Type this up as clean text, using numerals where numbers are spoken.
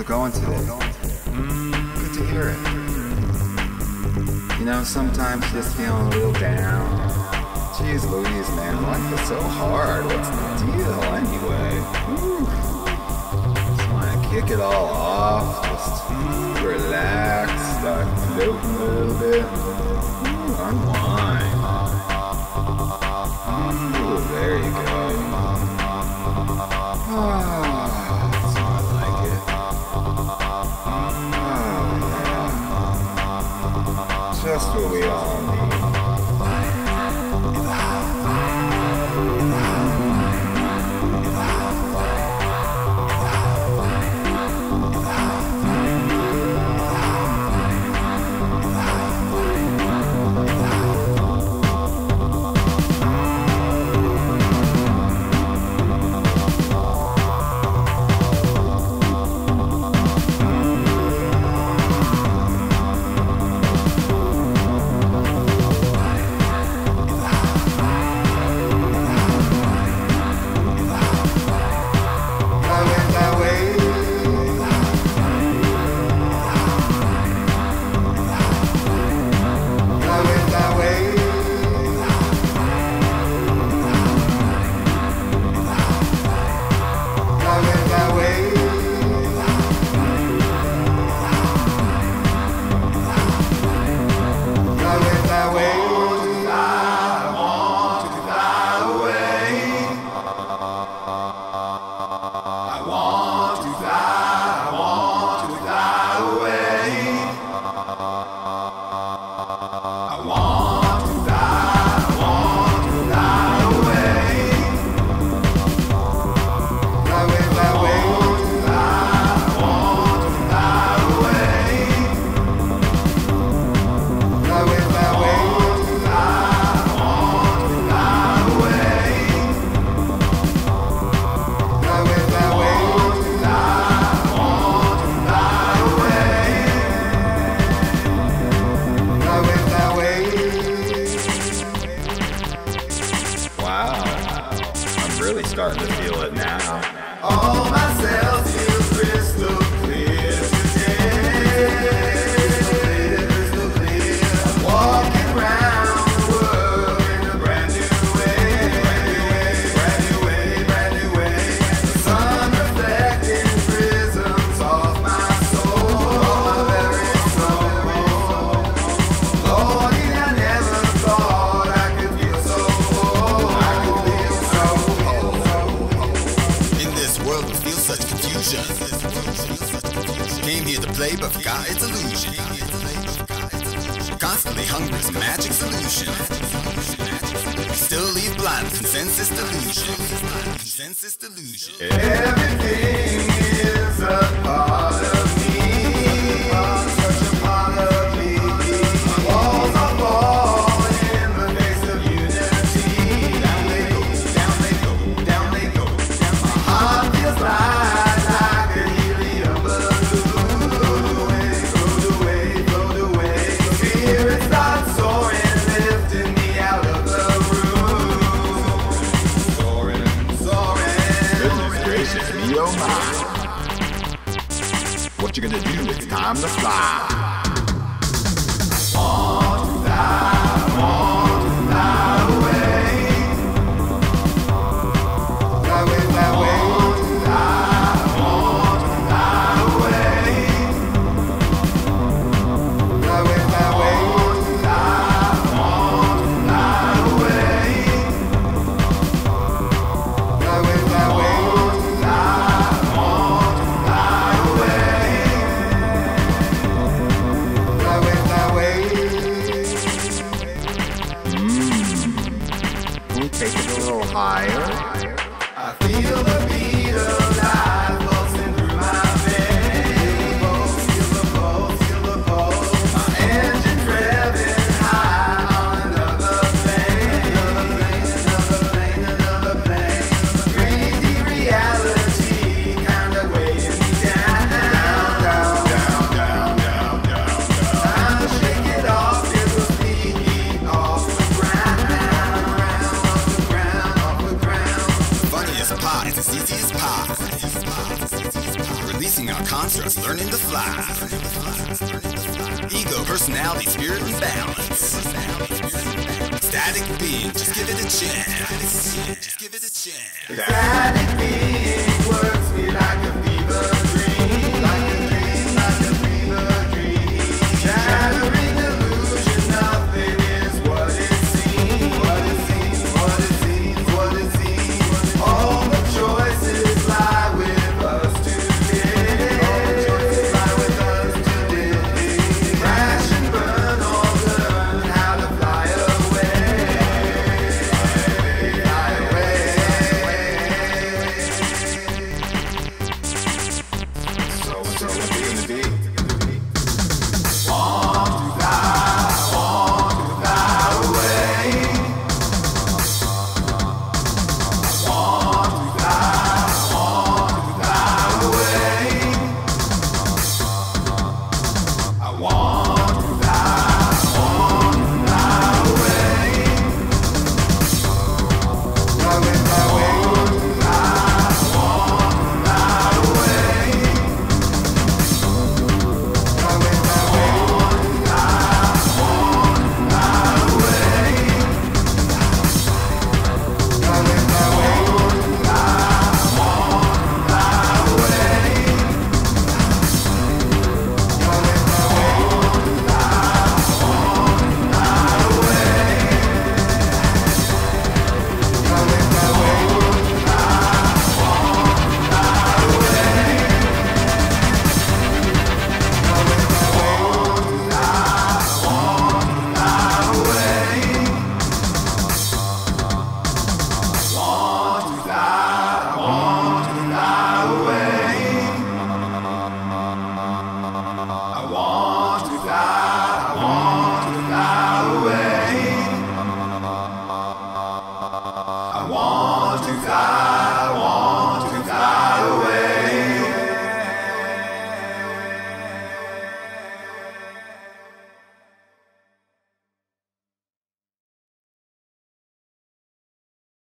going today? Good to hear it. You know, sometimes just feeling a little down. Jeez Louise, man, life is so hard. What's the deal anyway? Just want to kick it all off, just relax, start floating a little bit, unwind. Ooh, there you go. That's how I like it. Oh, yeah. Just what we all need. Really starting to feel it now. All my cells feel crystal clear today. Crystal clear. I'm walking around the world in a brand new way. Brand new way, brand new way. The sun reflecting prisms off my soul, my very soul. Lord, I never thought I could feel so whole. I could feel so world would feel such confusion. Came here to play but forgot its illusion. Constantly hungry for magic solution. Still leave blind, consensus delusion. Consensus delusion. Everything is a part of me. Such a part of me. My walls are falling in the face of unity. Down they go, down they go, down they go. My heart feels like a helium balloon. Float away, float away, float away. Spirit starts soaring, lifting me out of the room. Soaring, soaring. Goodness gracious me, oh my. What you gonna do? It's time to fly. Want to fly away. Fly away, fly away. Working our constructs, learning to fly. Ego, personality, spirit, and balance. Static being, just give it a chance. Just give it a chance. Static being.